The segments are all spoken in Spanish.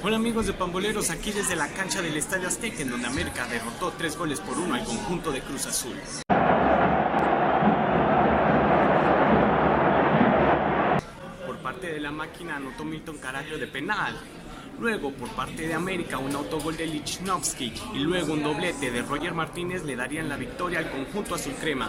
Hola amigos de Pamboleros, aquí desde la cancha del Estadio Azteca, en donde América derrotó 3-1 al conjunto de Cruz Azul. Por parte de la máquina anotó Milton Caraglio de penal. Luego, por parte de América, un autogol de Lichnowsky y luego un doblete de Roger Martínez le darían la victoria al conjunto azul crema.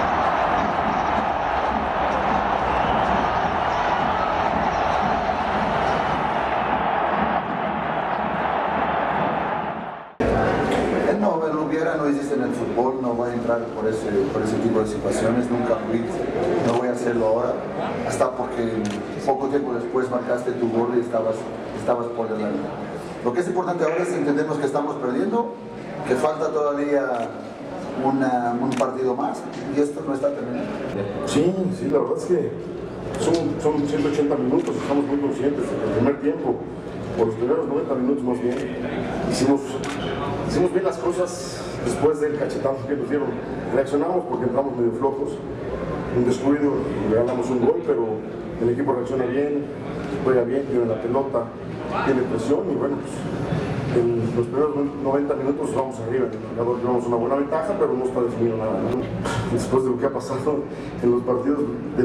No, el hubiera no existe en el fútbol, no voy a entrar por ese tipo de situaciones, nunca fui, no voy a hacerlo ahora, hasta porque poco tiempo después marcaste tu gol y estabas por delante. Lo que es importante ahora es entendernos que estamos perdiendo, que falta todavía un partido más y esto no está terminado. Sí, la verdad es que son 180 minutos, estamos muy conscientes en el primer tiempo, por los primeros 90 minutos más bien, hicimos bien las cosas después del cachetazo que nos dieron. Reaccionamos porque entramos medio flojos, un descuido, regalamos un gol, pero el equipo reacciona bien, juega bien, tiene la pelota, tiene presión y bueno, pues en los primeros 90 minutos vamos arriba, en el marcador llevamos una buena ventaja, pero no está definido nada, ¿no? Después de lo que ha pasado en los partidos,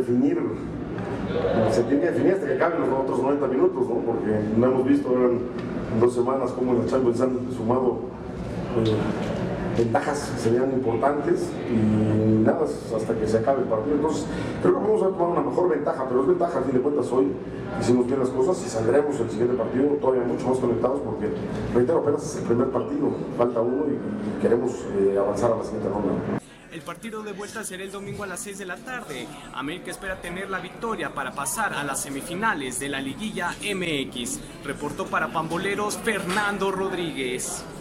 se tiene que definir hasta que acaben los otros 90 minutos, ¿no? Porque no hemos visto en 2 semanas cómo en la Champions han sumado ventajas que serían importantes y nada, hasta que se acabe el partido. Entonces creo que vamos a tomar una mejor ventaja, pero es ventaja, a fin de cuentas hoy hicimos bien las cosas y saldremos el siguiente partido todavía mucho más conectados porque, reitero, apenas es el primer partido, falta uno y queremos avanzar a la siguiente ronda. El partido de vuelta será el domingo a las 6 de la tarde. América espera tener la victoria para pasar a las semifinales de la Liguilla MX. Reportó para Pamboleros Fernando Rodríguez.